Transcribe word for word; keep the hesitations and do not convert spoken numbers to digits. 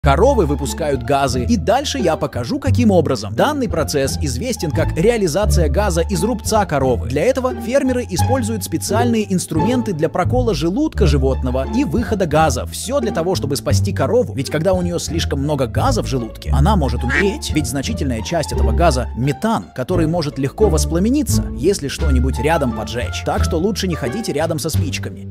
Коровы выпускают газы, и дальше я покажу, каким образом. Данный процесс известен как реализация газа из рубца коровы. Для этого фермеры используют специальные инструменты для прокола желудка животного и выхода газа. Все для того, чтобы спасти корову, ведь когда у нее слишком много газа в желудке, она может умереть. Ведь значительная часть этого газа – метан, который может легко воспламениться, если что-нибудь рядом поджечь. Так что лучше не ходите рядом со спичками.